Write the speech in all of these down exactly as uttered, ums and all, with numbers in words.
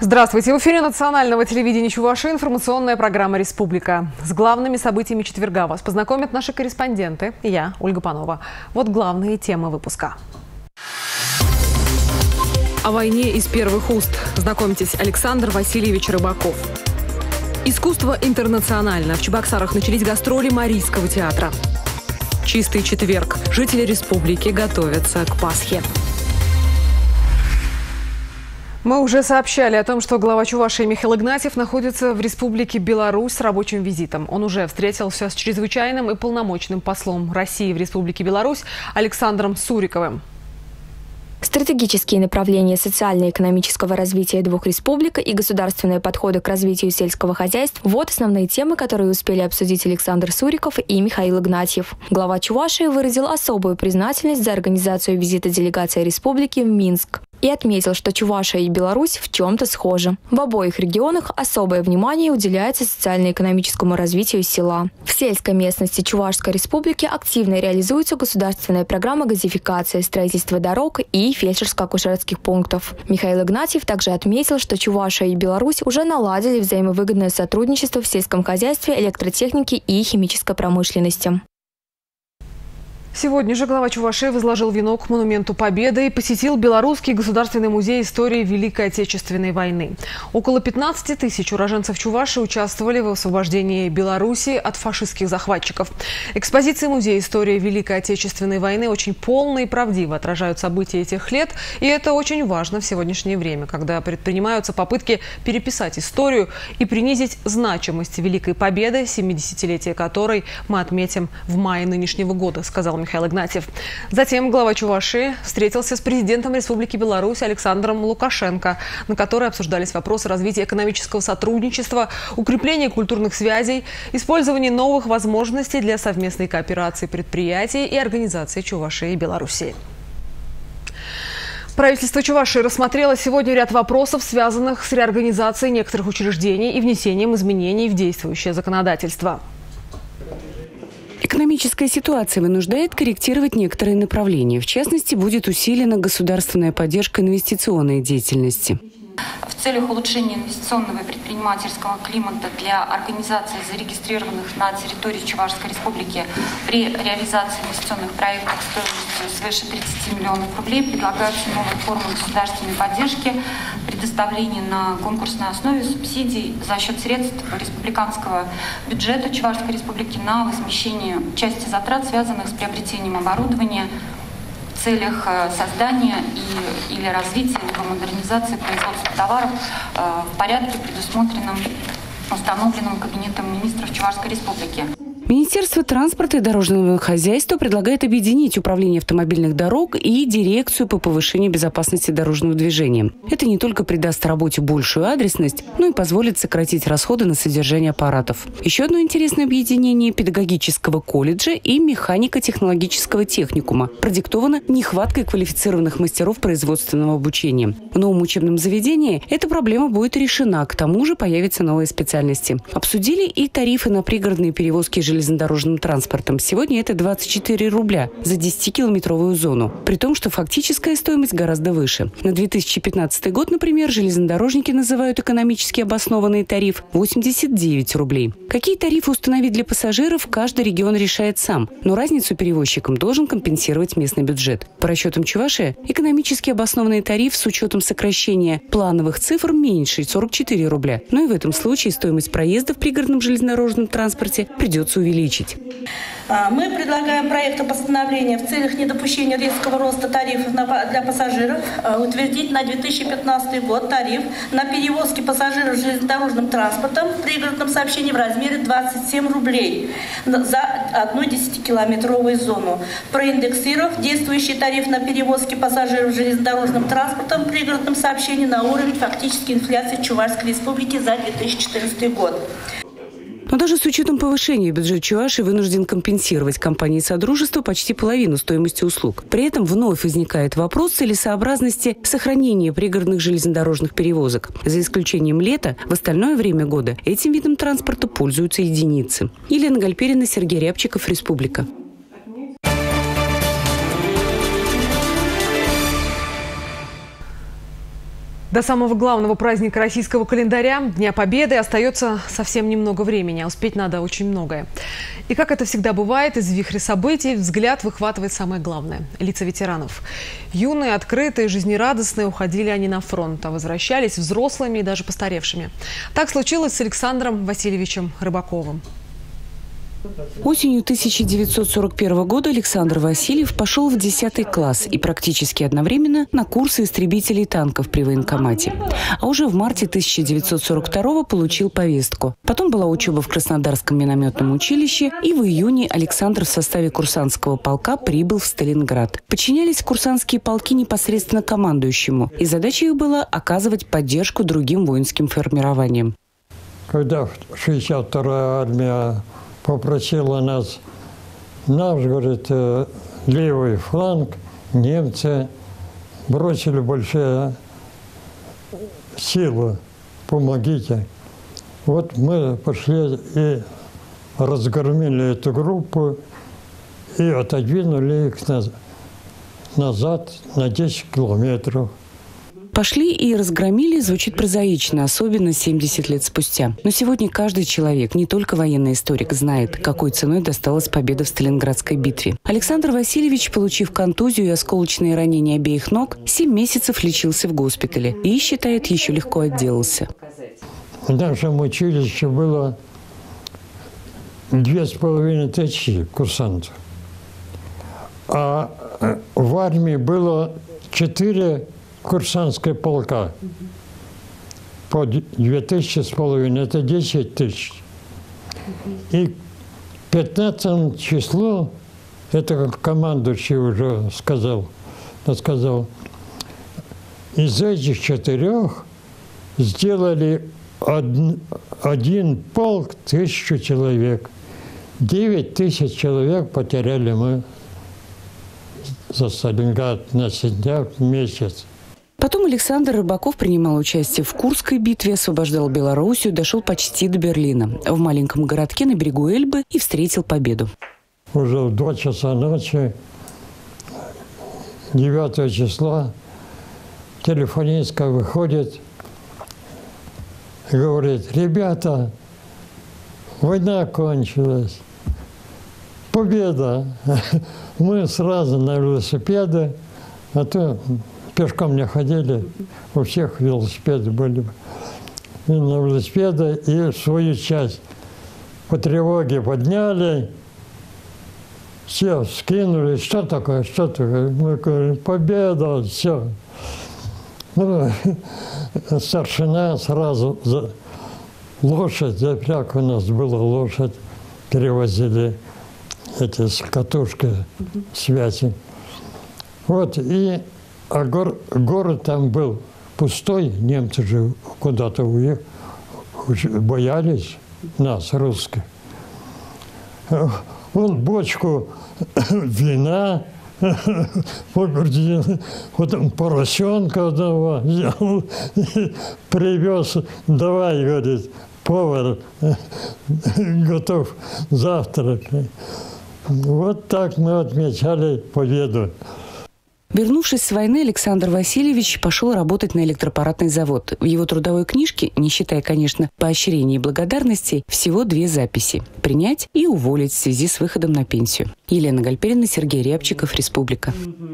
Здравствуйте! В эфире национального телевидения Чувашии информационная программа «Республика». С главными событиями четверга вас познакомят наши корреспонденты. Я, Ольга Панова. Вот главные темы выпуска. О войне из первых уст. Знакомьтесь, Александр Васильевич Рыбаков. Искусство интернационально. В Чебоксарах начались гастроли Марийского театра. Чистый четверг. Жители республики готовятся к Пасхе. Мы уже сообщали о том, что глава Чувашии Михаил Игнатьев находится в Республике Беларусь с рабочим визитом. Он уже встретился с чрезвычайным и полномочным послом России в Республике Беларусь Александром Суриковым. Стратегические направления социально-экономического развития двух республик и государственные подходы к развитию сельского хозяйства – вот основные темы, которые успели обсудить Александр Суриков и Михаил Игнатьев. Глава Чувашии выразил особую признательность за организацию визита делегации республики в Минск и отметил, что Чувашия и Беларусь в чем-то схожи. В обоих регионах особое внимание уделяется социально-экономическому развитию села. В сельской местности Чувашской республики активно реализуется государственная программа газификации, строительства дорог и фельдшерско-акушерских пунктов. Михаил Игнатьев также отметил, что Чувашия и Беларусь уже наладили взаимовыгодное сотрудничество в сельском хозяйстве, электротехнике и химической промышленности. Сегодня же глава Чувашии возложил венок к монументу Победы и посетил Белорусский государственный музей истории Великой Отечественной войны. Около пятнадцати тысяч уроженцев Чувашии участвовали в освобождении Беларуси от фашистских захватчиков. Экспозиции музея истории Великой Отечественной войны очень полно и правдиво отражают события этих лет, и это очень важно в сегодняшнее время, когда предпринимаются попытки переписать историю и принизить значимость Великой Победы, семидесятилетие которой мы отметим в мае нынешнего года, сказал Михаил Игнатьев. Затем глава Чувашии встретился с президентом Республики Беларусь Александром Лукашенко, на которой обсуждались вопросы развития экономического сотрудничества, укрепления культурных связей, использования новых возможностей для совместной кооперации предприятий и организаций Чувашии и Белоруссии. Правительство Чувашии рассмотрело сегодня ряд вопросов, связанных с реорганизацией некоторых учреждений и внесением изменений в действующее законодательство. Экономическая ситуация вынуждает корректировать некоторые направления. В частности, будет усилена государственная поддержка инвестиционной деятельности. В целях улучшения инвестиционного и предпринимательского климата для организаций, зарегистрированных на территории Чувашской республики при реализации инвестиционных проектов стоимостью свыше тридцати миллионов рублей предлагаются новые формы государственной поддержки, предоставления на конкурсной основе субсидий за счет средств республиканского бюджета Чувашской республики на возмещение части затрат, связанных с приобретением оборудования, в целях создания и, или развития, либо модернизации производства товаров э, в порядке, предусмотренном, установленным Кабинетом министров Чувашской республики. Министерство транспорта и дорожного хозяйства предлагает объединить управление автомобильных дорог и дирекцию по повышению безопасности дорожного движения. Это не только придаст работе большую адресность, но и позволит сократить расходы на содержание аппаратов. Еще одно интересное объединение педагогического колледжа и механико-технологического техникума продиктовано нехваткой квалифицированных мастеров производственного обучения. В новом учебном заведении эта проблема будет решена, к тому же появятся новые специальности. Обсудили и тарифы на пригородные перевозки железнодорожных железнодорожным транспортом. Сегодня это двадцать четыре рубля за десятикилометровую зону, при том, что фактическая стоимость гораздо выше. На две тысячи пятнадцатый год, например, железнодорожники называют экономически обоснованный тариф восемьдесят девять рублей. Какие тарифы установить для пассажиров, каждый регион решает сам, но разницу перевозчикам должен компенсировать местный бюджет. По расчетам Чувашии, экономически обоснованный тариф с учетом сокращения плановых цифр меньше сорок четыре рубля. Но и в этом случае стоимость проезда в пригородном железнодорожном транспорте придется увеличить. увеличить. Мы предлагаем проектом постановления в целях недопущения резкого роста тарифов для пассажиров утвердить на две тысячи пятнадцатый год тариф на перевозки пассажиров железнодорожным транспортом в пригородном сообщении в размере двадцать семь рублей за одну десятикилометровую зону, проиндексировав действующий тариф на перевозки пассажиров железнодорожным транспортом в пригородном сообщении на уровень фактической инфляции Чувашской республики за две тысячи четырнадцатый год. Но даже с учетом повышения бюджет Чувашии вынужден компенсировать компании Содружества почти половину стоимости услуг. При этом вновь возникает вопрос целесообразности сохранения пригородных железнодорожных перевозок. За исключением лета, в остальное время года этим видом транспорта пользуются единицы. Елена Гальперина, Сергей Рябчиков, Республика. До самого главного праздника российского календаря, Дня Победы, остается совсем немного времени, а успеть надо очень многое. И как это всегда бывает, из вихря событий взгляд выхватывает самое главное – лица ветеранов. Юные, открытые, жизнерадостные, уходили они на фронт, а возвращались взрослыми и даже постаревшими. Так случилось с Александром Васильевичем Рыбаковым. Осенью тысяча девятьсот сорок первого года Александр Васильев пошел в десятый класс и практически одновременно на курсы истребителей танков при военкомате. А уже в марте тысяча девятьсот сорок второго получил повестку. Потом была учеба в Краснодарском минометном училище, и в июне Александр в составе курсантского полка прибыл в Сталинград. Подчинялись курсантские полки непосредственно командующему, и задача их была оказывать поддержку другим воинским формированиям. Когда шестьдесят вторая армия попросила нас, наш, говорит, левый фланг, немцы бросили большие силы, помогите. Вот мы пошли и разгромили эту группу и отодвинули их назад на десять километров. Пошли и разгромили звучит прозаично, особенно семьдесят лет спустя. Но сегодня каждый человек, не только военный историк, знает, какой ценой досталась победа в Сталинградской битве. Александр Васильевич, получив контузию и осколочные ранения обеих ног, семь месяцев лечился в госпитале и, считает, еще легко отделался. В нашем училище было две с половиной тысячи курсантов, а в армии было четыре курсантская полка по две тысячи с половиной, это десять тысяч. И пятнадцатое число, это как командующий уже сказал, сказал, из этих четырех сделали один, один полк, тысячу человек. Девять тысяч человек потеряли мы за Сталинград на сентябрь месяц. Потом Александр Рыбаков принимал участие в Курской битве, освобождал Белоруссию, дошел почти до Берлина. В маленьком городке на берегу Эльбы и встретил победу. Уже в два часа ночи, девятого числа, телефонистка выходит и говорит: ребята, война кончилась, победа. Мы сразу на велосипеды, а то пешком не ходили, у всех велосипеды были. И на велосипеды и свою часть по тревоге подняли, все скинули. Что такое, что такое? Мы говорим: победа, все. Ну, старшина сразу за лошадь, запряг у нас была лошадь, перевозили эти с катушкой связи. Вот, и а гор, город там был пустой, немцы же куда-то уехали, боялись нас, русских. Он бочку вина, потом поросенка одного взял, привез, давай, говорит, повар, готов завтрак. Вот так мы отмечали победу. Вернувшись с войны, Александр Васильевич пошел работать на электропаратный завод. В его трудовой книжке, не считая, конечно, поощрений и благодарностей, всего две записи – принять и уволить в связи с выходом на пенсию. Елена Гальперина, Сергей Рябчиков, Республика.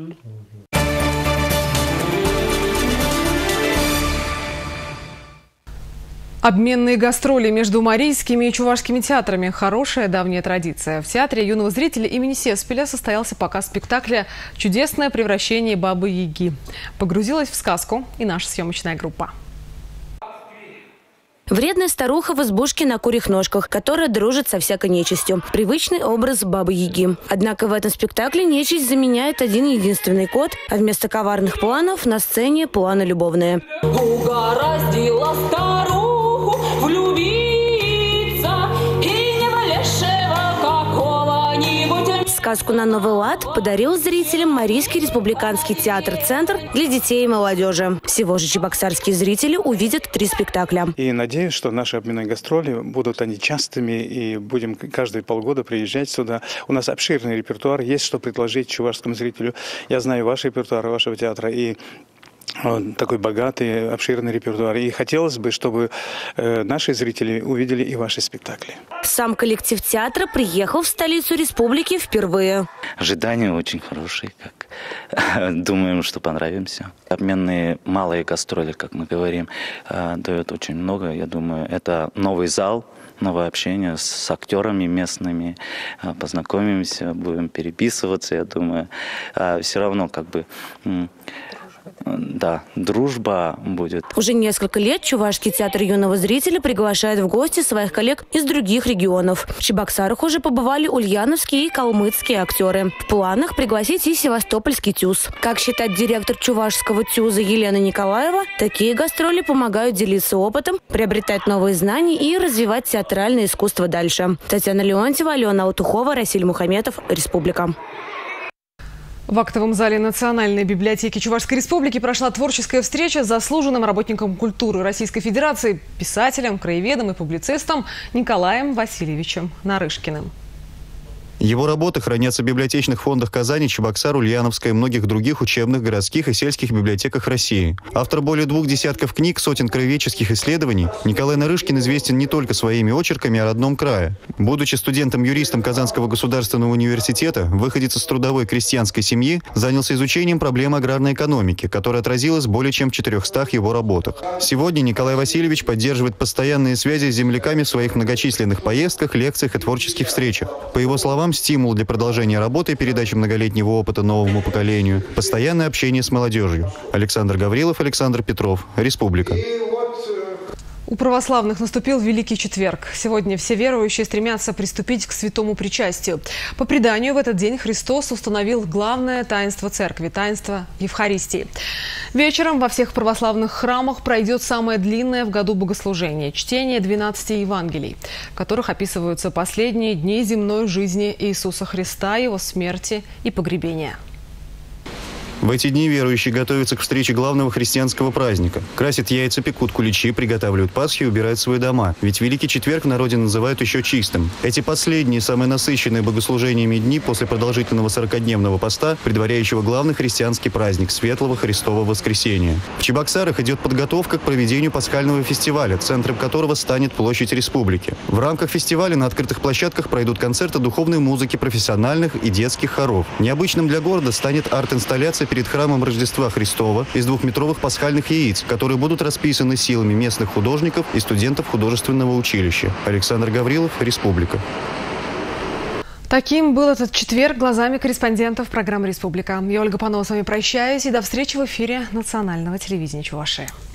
Обменные гастроли между марийскими и чувашскими театрами – хорошая давняя традиция. В театре юного зрителя имени Сеспеля состоялся показ спектакля «Чудесное превращение Бабы-Яги». Погрузилась в сказку и наша съемочная группа. Вредная старуха в избушке на курьих ножках, которая дружит со всякой нечистью. Привычный образ Бабы-Яги. Однако в этом спектакле нечисть заменяет один единственный кот, а вместо коварных планов на сцене планы любовные. Угораздила старуху влюбиться и не валешего какого-нибудь. Сказку на новый лад подарил зрителям Марийский республиканский театр-центр для детей и молодежи. Всего же чебоксарские зрители увидят три спектакля. И надеюсь, что наши обменные гастроли будут они частыми, и будем каждые полгода приезжать сюда. У нас обширный репертуар, есть что предложить чувашскому зрителю. Я знаю ваш репертуар, вашего театра, и такой богатый, обширный репертуар. И хотелось бы, чтобы наши зрители увидели и ваши спектакли. Сам коллектив театра приехал в столицу республики впервые. Ожидания очень хорошие. Как. Думаем, что понравимся. Обменные малые гастроли, как мы говорим, дают очень много. Я думаю, это новый зал, новое общение с актерами местными. Познакомимся, будем переписываться, я думаю. Все равно как бы... Да, дружба будет. Уже несколько лет Чувашский театр юного зрителя приглашает в гости своих коллег из других регионов. В Чебоксарах уже побывали ульяновские и калмыцкие актеры. В планах пригласить и севастопольский ТЮЗ. Как считает директор Чувашского ТЮЗа Елена Николаева, такие гастроли помогают делиться опытом, приобретать новые знания и развивать театральное искусство дальше. Татьяна Леонтьева, Алена Алтухова, Расиль Мухаметов, Республика. В актовом зале Национальной библиотеки Чувашской Республики прошла творческая встреча с заслуженным работником культуры Российской Федерации, писателем, краеведом и публицистом Николаем Васильевичем Нарышкиным. Его работы хранятся в библиотечных фондах Казани, Чебоксар, Ульяновска и многих других учебных, городских и сельских библиотеках России. Автор более двух десятков книг, сотен краеведческих исследований, Николай Нарышкин известен не только своими очерками о родном крае. Будучи студентом-юристом Казанского государственного университета, выходец из трудовой крестьянской семьи, занялся изучением проблем аграрной экономики, которая отразилась более чем в четырехстах его работах. Сегодня Николай Васильевич поддерживает постоянные связи с земляками в своих многочисленных поездках, лекциях и творческих встречах. По его словам, стимул для продолжения работы и передачи многолетнего опыта новому поколению, постоянное общение с молодежью. Александр Гаврилов, Александр Петров, Республика. У православных наступил Великий Четверг. Сегодня все верующие стремятся приступить к святому причастию. По преданию, в этот день Христос установил главное таинство церкви – таинство Евхаристии. Вечером во всех православных храмах пройдет самое длинное в году богослужение – чтение двенадцати Евангелий, в которых описываются последние дни земной жизни Иисуса Христа, Его смерти и погребения. В эти дни верующие готовятся к встрече главного христианского праздника. Красят яйца, пекут куличи, приготавливают Пасхи и убирают свои дома. Ведь Великий Четверг в народе называют еще чистым. Эти последние, самые насыщенные богослужениями дни после продолжительного сорокадневного поста, предваряющего главный христианский праздник – Светлого Христова Воскресения. В Чебоксарах идет подготовка к проведению пасхального фестиваля, центром которого станет площадь Республики. В рамках фестиваля на открытых площадках пройдут концерты духовной музыки профессиональных и детских хоров. Необычным для города станет арт-инсталляция перед храмом Рождества Христова из двухметровых пасхальных яиц, которые будут расписаны силами местных художников и студентов художественного училища. Александр Гаврилов, Республика. Таким был этот четверг глазами корреспондентов программы «Республика». Я, Ольга Панова, с вами прощаюсь и до встречи в эфире национального телевидения Чувашии.